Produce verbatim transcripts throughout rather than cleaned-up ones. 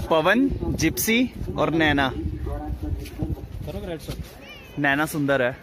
पवन, Gypsy और नैना। नैना सुंदर है।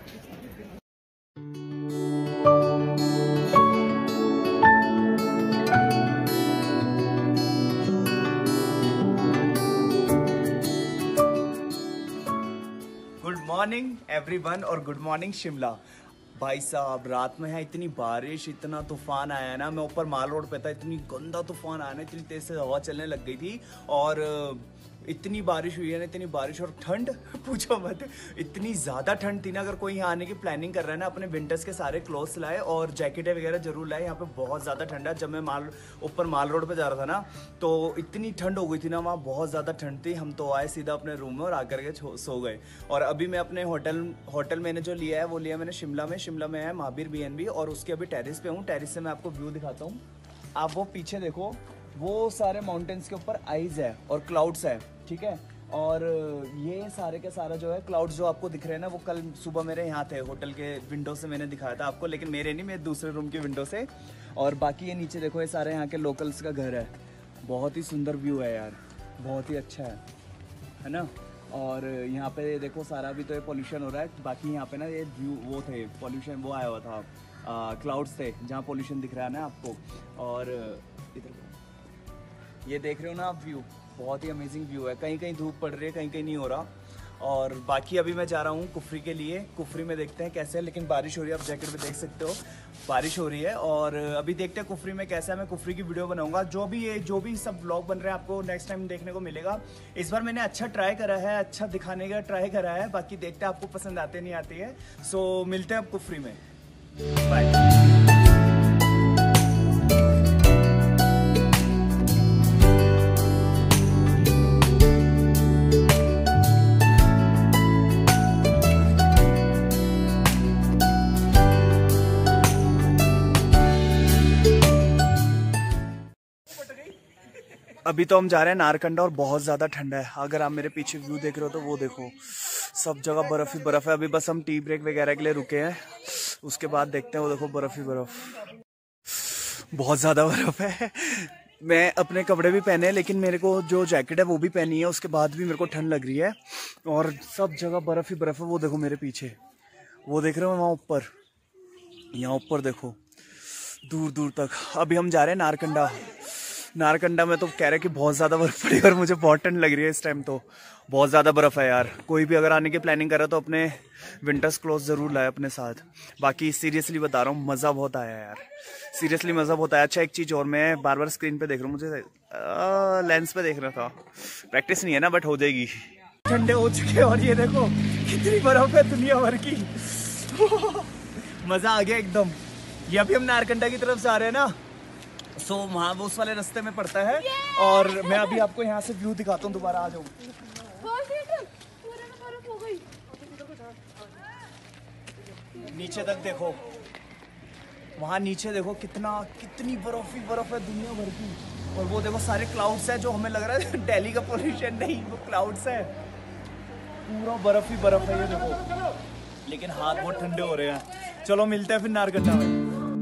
गुड मॉर्निंग एवरीवन और गुड मॉर्निंग शिमला। भाई साहब रात में है इतनी बारिश, इतना तूफान आया ना। मैं ऊपर माल रोड पे था, इतनी गंदा तूफान आया ना, इतनी तेज से हवा चलने लग गई थी और इतनी बारिश हुई है ना, इतनी बारिश और ठंड पूछो मत। इतनी ज़्यादा ठंड थी ना, अगर कोई यहाँ आने की प्लानिंग कर रहा है ना, अपने विंटर्स के सारे क्लोथ्स लाए और जैकेटें वगैरह जरूर लाए। यहाँ पे बहुत ज़्यादा ठंड है। जब मैं माल ऊपर माल रोड पे जा रहा था ना, तो इतनी ठंड हो गई थी ना, वहाँ बहुत ज़्यादा ठंड थी। हम तो आए सीधा अपने रूम में और आकर के सो गए। और अभी मैं अपने होटल होटल मैंने जो लिया है वो लिया मैंने शिमला में। शिमला में है महावीर बी एन बी और उसके अभी टेरिस पे हूँ। टेरिस से मैं आपको व्यू दिखाता हूँ। आप वो पीछे देखो, वो सारे माउंटेन्स के ऊपर आइज है और क्लाउड्स है, ठीक है। और ये सारे के सारा जो है क्लाउड्स जो आपको दिख रहे हैं ना, वो कल सुबह मेरे यहाँ थे होटल के विंडो से मैंने दिखाया था आपको, लेकिन मेरे नहीं, मेरे दूसरे रूम के विंडो से। और बाकी ये नीचे देखो, ये सारे यहाँ के लोकल्स का घर है। बहुत ही सुंदर व्यू है यार, बहुत ही अच्छा है, है ना। और यहाँ पे देखो सारा अभी तो ये पोल्यूशन हो रहा है। बाकी यहाँ पे ना ये व्यू वो थे, पोल्यूशन वो आया हुआ था, क्लाउड्स थे जहाँ पोल्यूशन दिख रहा है ना आपको। और इधर ये देख रहे हो ना आप व्यू, बहुत ही अमेजिंग व्यू है। कहीं कहीं धूप पड़ रही है, कहीं कहीं नहीं हो रहा। और बाकी अभी मैं जा रहा हूँ कुफरी के लिए। कुफरी में देखते हैं कैसे है, लेकिन बारिश हो रही है, आप जैकेट में देख सकते हो बारिश हो रही है। और अभी देखते हैं कुफरी में कैसा है। मैं कुफरी की वीडियो बनाऊंगा। जो भी ये जो भी सब व्लॉग बन रहे हैं आपको नेक्स्ट टाइम देखने को मिलेगा। इस बार मैंने अच्छा ट्राई करा है, अच्छा दिखाने का ट्राई करा है। बाकी देखते हैं आपको पसंद आते नहीं आती है। सो मिलते हैं अब कुफरी में, बाय। अभी तो हम जा रहे हैं नारकंडा और बहुत ज़्यादा ठंडा है। अगर आप मेरे पीछे व्यू देख रहे हो तो वो देखो, सब जगह बर्फ़ ही बर्फ़ है। अभी बस हम टी ब्रेक वगैरह के लिए रुके हैं, उसके बाद देखते हैं। वो देखो बर्फ़ ही बर्फ़, बहुत ज़्यादा बर्फ़ है। मैं अपने कपड़े भी पहने हैं, लेकिन मेरे को जो जैकेट है वो भी पहनी है, उसके बाद भी मेरे को ठंड लग रही है। और सब जगह बर्फ़ ही बर्फ़ है। वो देखो मेरे पीछे, वो देख रहे हो वहाँ ऊपर, यहाँ ऊपर देखो दूर दूर तक। अभी हम जा रहे हैं नारकंडा। नारकंडा में तो कह रहे हैं कि बहुत ज़्यादा बर्फ़ पड़ी और मुझे बहुत ठंड लग रही है इस टाइम। तो बहुत ज़्यादा बर्फ़ है यार। कोई भी अगर आने की प्लानिंग कर रहा है तो अपने विंटर्स क्लोथ ज़रूर लाए अपने साथ। बाकी सीरियसली बता रहा हूँ, मज़ा बहुत आया यार, सीरियसली मज़ा बहुत आया। अच्छा एक चीज़ और, मैं बार बार स्क्रीन पे देख रहा हूँ, मुझे आ, लेंस पे देख रहा था। प्रैक्टिस नहीं है ना, बट हो जाएगी। ठंडे हो चुके और ये देखो कितनी बर्फ़ है दुनिया भर की। मज़ा आ गया एकदम। ये अभी हम नारकंडा की तरफ जा रहे हैं ना, सो so, वहाँ वो उस वाले रास्ते में पड़ता है। और मैं अभी आपको यहाँ से व्यू दिखाता हूँ। दोबारा आ जाओ। नीचे तक देखो, वहाँ नीचे देखो कितना कितनी बर्फ ही बर्फ है दुनिया भर की। और वो देखो सारे क्लाउड्स है, जो हमें लग रहा है दिल्ली का पोल्यूशन नहीं, वो क्लाउड्स है, पूरा बर्फ ही बर्फ है ये देखो। लेकिन हाथ बहुत ठंडे हो रहे हैं। चलो मिलते हैं फिर नारकंडा में।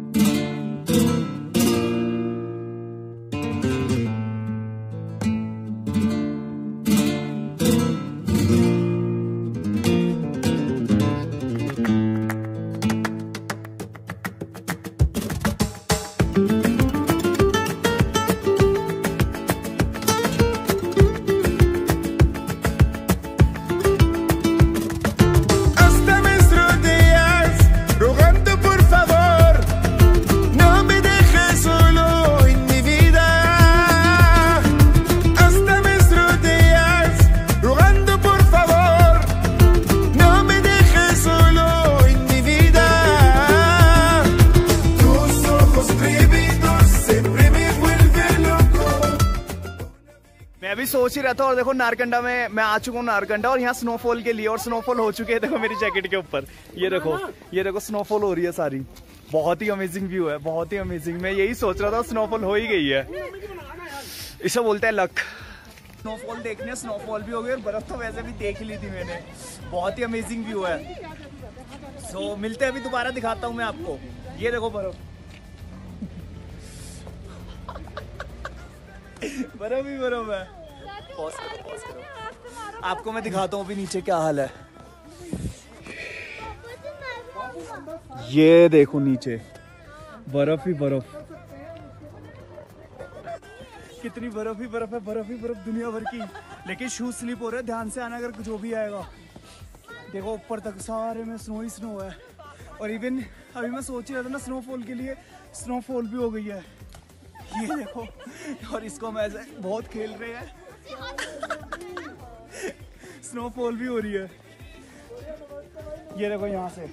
मैं भी सोच ही रहा था। और देखो नारकंडा में मैं आ चुका हूँ, नारकंडा, और यहाँ स्नोफॉल के लिए, और स्नोफॉल हो चुके हैं। देखो मेरी जैकेट के ऊपर, ये देखो ये देखो स्नोफॉल हो रही है सारी। बहुत ही अमेजिंग व्यू है, बहुत ही अमेजिंग। मैं यही सोच रहा था, स्नोफॉल हो ही गई है। इसे बोलते हैं लक। स्नोफॉल देखने, स्नोफॉल भी हो गई और बर्फ तो वैसे भी देख ली थी मैंने। बहुत ही अमेजिंग व्यू है। सो so, मिलते हैं, अभी दोबारा दिखाता हूँ मैं आपको। ये देखो बर्फ बर्फ ही बर्फ है। पॉज करो पॉज करो, आपको मैं दिखाता हूँ अभी नीचे क्या हाल है। ये देखो नीचे बर्फ ही बर्फ, कितनी बर्फ ही बर्फ है, बर्फ ही बर्फ दुनिया भर की। लेकिन शूज स्लिप हो रहे हैं, ध्यान से आना अगर जो भी आएगा। देखो ऊपर तक सारे में स्नो ही स्नो है, और इवन अभी मैं सोच ही रहा था ना स्नोफॉल के लिए, स्नोफॉल भी हो गई है। ये देखो, और इसको हम ऐसे बहुत खेल रहे हैं, स्नोफॉल भी हो रही है। ये देखो यहाँ से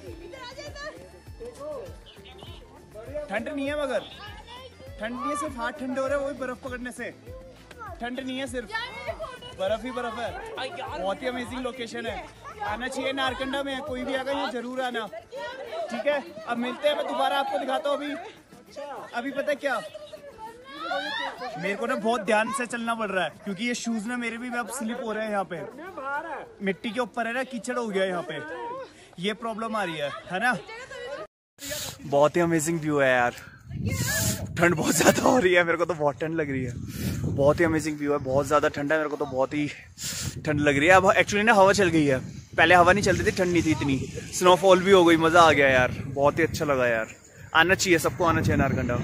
ठंड नहीं है, मगर ठंड नहीं है, सिर्फ हाथ ठंडे हो रहे हैं, वही बर्फ पकड़ने से। ठंड नहीं है, सिर्फ बर्फ ही बर्फ है। बहुत ही अमेजिंग लोकेशन है, आना चाहिए। नारकंडा में है, कोई भी आएगा यहाँ जरूर आना, ठीक है। अब मिलते हैं, मैं दोबारा आपको दिखाता हूँ। अभी अभी पता है क्या, मेरे को ना बहुत ध्यान से चलना पड़ रहा है, क्योंकि ये शूज ना मेरे भी अब स्लिप हो रहे हैं। यहाँ पे मिट्टी के ऊपर है ना, कीचड़ हो गया यहाँ पे, ये प्रॉब्लम आ रही है, है ना। बहुत ही अमेजिंग व्यू है यार। ठंड बहुत ज्यादा हो रही है, मेरे को तो बहुत ठंड लग रही है। बहुत ही अमेजिंग व्यू है, बहुत ज्यादा ठंड है, मेरे को तो बहुत ही ठंड लग रही है। अब एक्चुअली ना हवा चल गई है, पहले हवा नहीं चलती थी, ठंड नहीं थी इतनी। स्नोफॉल भी हो गई, मजा आ गया यार, बहुत ही अच्छा लगा यार। आना चाहिए, सबको आना चाहिए नारकंडा।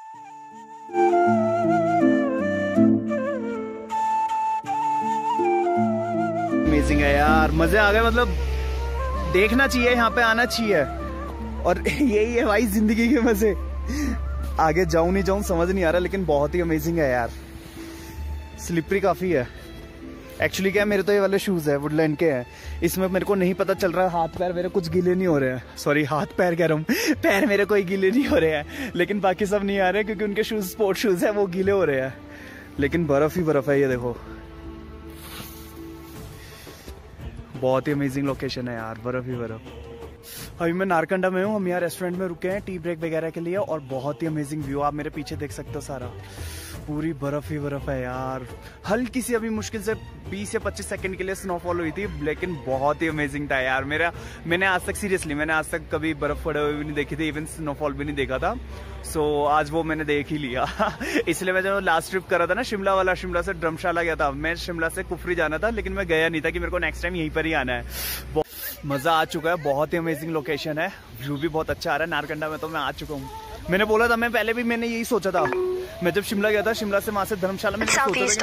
अमेजिंग है यार, मजे आ गए, मतलब देखना चाहिए, यहाँ पे आना चाहिए। और यही है भाई जिंदगी के मजे। आगे जाऊं नहीं जाऊं समझ नहीं आ रहा, लेकिन बहुत ही अमेजिंग है यार। स्लिपरी काफी है एक्चुअली। क्या है, मेरे तो ये वाले शूज है, वुडलैंड के हैं, इसमें मेरे को नहीं पता चल रहा, हाथ पैर मेरे कुछ गीले नहीं हो रहे हैं। सॉरी, हाथ पैर कह रहा हूँ, पैर मेरे कोई गीले नहीं हो रहे हैं, लेकिन बाकी सब नहीं आ रहे क्योंकि उनके शूज स्पोर्ट शूज है, वो गीले हो रहे हैं। लेकिन बर्फ ही बर्फ है, ये देखो, बहुत ही अमेजिंग लोकेशन है यार, बर्फ ही बर्फ। अभी मैं नारकंडा में हूँ, हम यहाँ रेस्टोरेंट में रुके हैं टी ब्रेक वगैरह के लिए, और बहुत ही अमेजिंग व्यू आप मेरे पीछे देख सकते हो, सारा पूरी बर्फ ही बर्फ है यार। हल्की सी अभी मुश्किल से बीस या पच्चीस सेकंड के लिए स्नोफॉल हुई थी, लेकिन बहुत ही अमेजिंग था यार। मेरा मैंने आज तक सीरियसली मैंने आज तक कभी बर्फ पड़े हुए भी नहीं देखी थी, इवन स्नोफॉल भी नहीं देखा था। सो so, आज वो मैंने देख ही लिया। इसलिए मैं जब लास्ट ट्रिप कर रहा था ना शिमला वाला, शिमला से धर्मशाला गया था, मैं शिमला से कुफरी जाना था, लेकिन मैं गया नहीं था कि मेरे को नेक्स्ट टाइम यहीं पर ही आना है। मजा आ चुका है, बहुत ही अमेजिंग लोकेशन है, व्यू भी बहुत अच्छा आ रहा है। नारकंडा में तो मैं आ चुका हूँ, मैंने बोला था, मैं पहले भी मैंने यही सोचा था। मैं जब शिमला गया था, शिमला से वहां से धर्मशाला में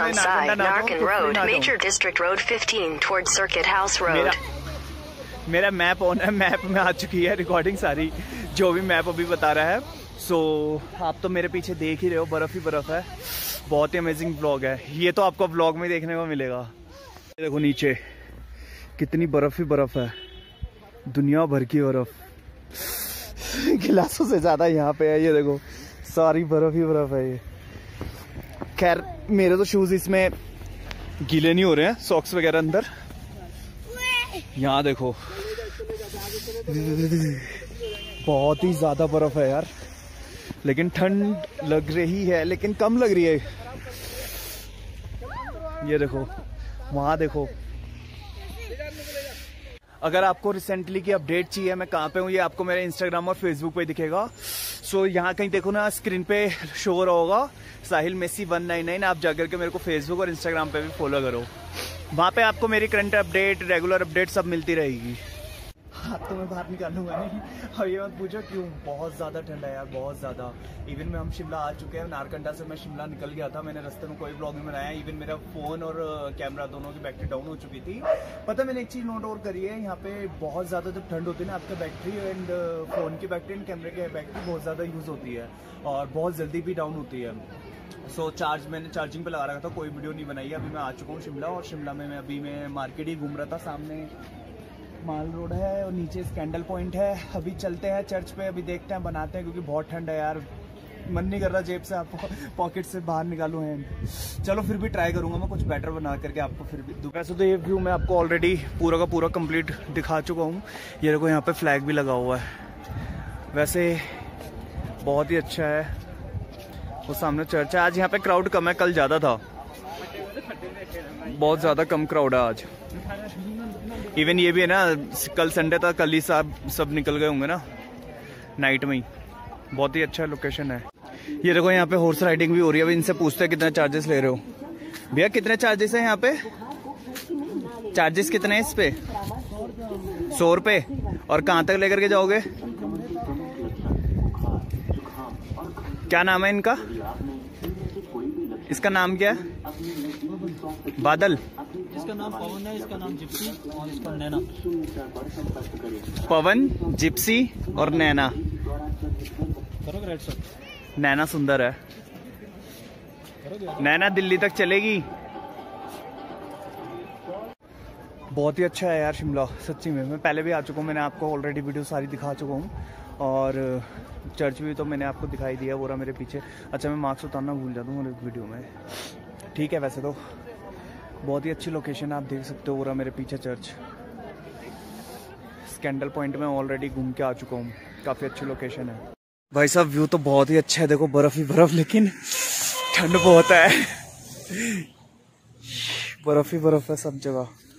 मेरा मैप ऑन है, मैप में आ चुकी है रिकॉर्डिंग सारी, जो भी मैप अभी बता रहा है। सो so, आप तो मेरे पीछे देख ही रहे हो, बर्फ ही बर्फ है, बहुत ही अमेजिंग ब्लॉग है ये तो, आपको ब्लॉग में देखने को मिलेगा। देखो नीचे कितनी बर्फ ही बर्फ है, दुनिया भर की बर्फ, गिलासों से ज्यादा यहाँ पे है। ये देखो सारी बर्फ ही बर्फ है ये। खैर मेरे तो शूज इसमें गीले नहीं हो रहे हैं, सॉक्स वगैरह अंदर। यहाँ देखो बहुत ही ज्यादा बर्फ है यार, लेकिन ठंड लग रही है, लेकिन कम लग रही है। ये देखो, वहां देखो। अगर आपको रिसेंटली की अपडेट चाहिए मैं कहाँ पे हूँ, ये आपको मेरे इंस्टाग्राम और फेसबुक पे दिखेगा। सो so, यहाँ कहीं देखो ना, स्क्रीन पे शो हो रहा होगा Sahil Massey one nine nine, आप जाकर के मेरे को फेसबुक और इंस्टाग्राम पे भी फॉलो करो, वहाँ पे आपको मेरी करंट अपडेट, रेगुलर अपडेट सब मिलती रहेगी। हाथ तो मैं बाहर निकालूंगा नहीं, और ये मत पूछो क्यों, बहुत ज़्यादा ठंडा है यार, बहुत ज़्यादा। इवन में हम शिमला आ चुके हैं, नारकंडा से मैं शिमला निकल गया था, मैंने रास्ते में कोई ब्लॉग नहीं बनाया। इवन मेरा फ़ोन और कैमरा दोनों की बैटरी डाउन हो चुकी थी। पता मैंने एक चीज़ नोट और करी है, यहाँ पे बहुत ज़्यादा जब ठंड होती है ना, आपका बैटरी एंड फ़ोन की बैटरी एंड कैमरे की बैटरी बहुत ज़्यादा यूज़ होती है, और बहुत जल्दी भी डाउन होती है। सो so, चार्ज मैंने चार्जिंग पे लगा रखा था, कोई वीडियो नहीं बनाई है। अभी मैं आ चुका हूँ शिमला, और शिमला में मैं अभी मैं मार्केट ही घूम रहा था। सामने माल रोड है और नीचे स्कैंडल पॉइंट है। अभी चलते हैं चर्च पे, अभी देखते हैं, बनाते हैं, क्योंकि बहुत ठंड है यार, मन नहीं कर रहा जेब से आपको पॉकेट से बाहर निकालूं हैंड। चलो फिर भी ट्राई करूंगा मैं कुछ बेटर बना करके आपको फिर भी। वैसे तो ये व्यू मैं आपको ऑलरेडी पूरा का पूरा कंप्लीट दिखा चुका हूँ। ये देखो यहाँ पे फ्लैग भी लगा हुआ है, वैसे बहुत ही अच्छा है। वो सामने चर्च है। आज यहाँ पे क्राउड कम है, कल ज़्यादा था, बहुत ज़्यादा कम क्राउड है आज। इवन ये भी है ना, कल संडे था, कल ही सब सब निकल गए होंगे ना नाइट में ही। बहुत ही अच्छा लोकेशन है। ये देखो यहाँ पे हॉर्स राइडिंग भी हो रही है। अभी इनसे पूछते हैं कितना चार्जेस ले रहे हो। भैया कितने चार्जेस हैं यहाँ पे? चार्जेस कितने हैं इस पे? सौ रुपये। और कहाँ तक लेकर के जाओगे? क्या नाम है इनका? इसका नाम क्या है? बादल। इसका नाम पवन है, इसका नाम जिप्सी और इसका नैना। पवन, जिप्सी और नैना। करोगे राइट सर? नैना सुंदर है। नैना दिल्ली तक चलेगी। बहुत ही अच्छा है यार शिमला, सच्ची में। मैं पहले भी आ चुका हूँ, मैंने आपको ऑलरेडी वीडियो सारी दिखा चुका हूँ। और चर्च भी तो मैंने आपको दिखाई दिया, वो रहा मेरे पीछे। अच्छा, मैं मार्क्स उतारना भूल जाता हूँ वीडियो में। ठीक है, वैसे तो बहुत ही अच्छी लोकेशन है, आप देख सकते हो। वो रहा मेरे पीछे चर्च। स्कैंडल पॉइंट में ऑलरेडी घूम के आ चुका हूँ, काफ़ी अच्छी लोकेशन है। भाई साहब व्यू तो बहुत ही अच्छा है, देखो बर्फ़ ही बर्फ़, लेकिन ठंड बहुत है। बर्फ़ ही बर्फ़ है सब जगह।